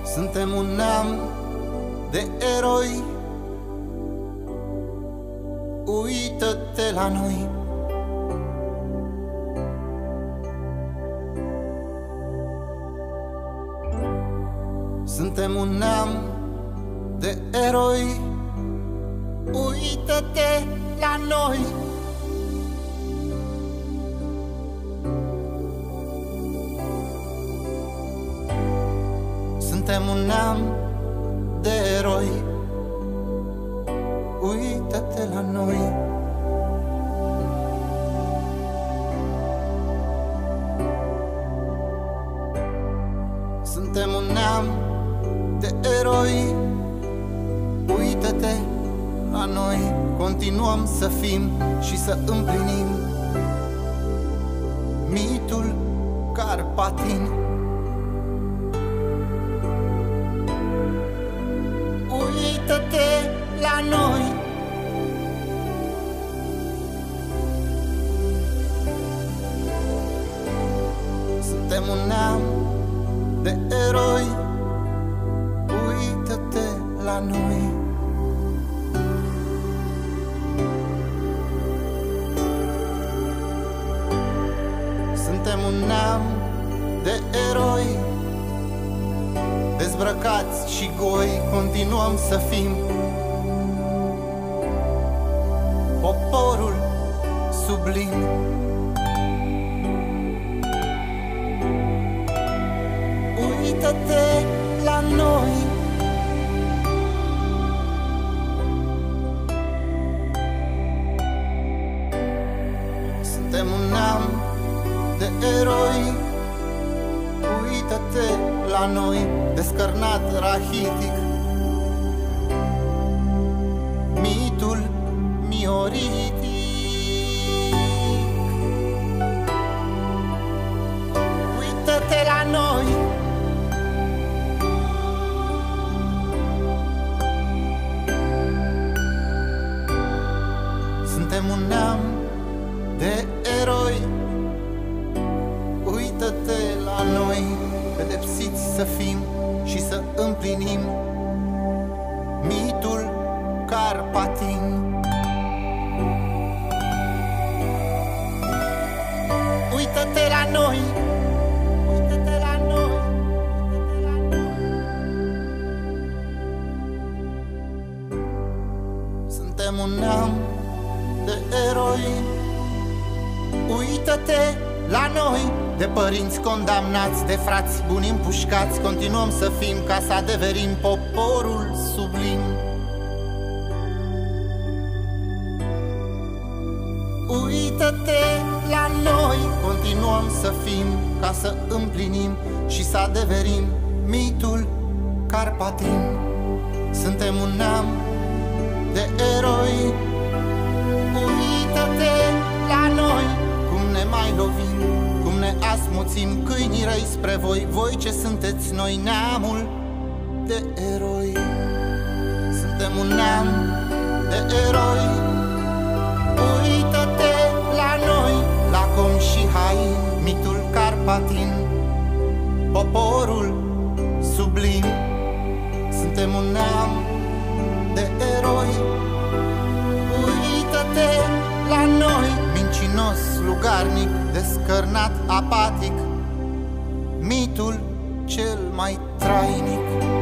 Suntem un neam de eroi. Uită-te la noi. Suntem un neam de eroi. Uită-te la noi. Suntem un neam de eroi. Uită-te la noi. Suntem un neam de eroi. Uită-te la noi. Continuăm să fim și să împlinim mitul carpatin. Uită-te la noi. Suntem un neam de eroi. Uită-te la noi. Suntem un neam de eroi. Dezbrăcați și goi, continuăm să fim poporul sublim. Uită-te la noi. Suntem un neam de eroi. Uită-te la noi. Descărnat rahitic, mitul mioritic. Uită-te la noi. Suntem un neam de eroi. Uită-te la noi. Pedepsiți să fim și să împlinim mitul carpatin. Uită-te la noi. Uită-te la noi. Uită-te la noi. Suntem un neam de eroi. Uită-te la noi. De părinți condamnați, de frați buni împușcați, continuăm să fim ca să adeverim poporul sublim. Uită-te la noi. Continuăm să fim ca să împlinim și să adeverim mitul carpatin. Suntem un neam de eroi. Uită-te la noi. Cum ne mai lovim, cum ne asmuțim câinii răi spre voi. Voi ce sunteți, noi neamul de eroi. Suntem un neam de eroi. Uită-te la noi. Lacom și hain, mitul carpatin, poporul sublim. Suntem un neam de eroi. Uită-te la noi. Mincinos, lugarnic, descărnat, apatic, mitul cel mai trainic.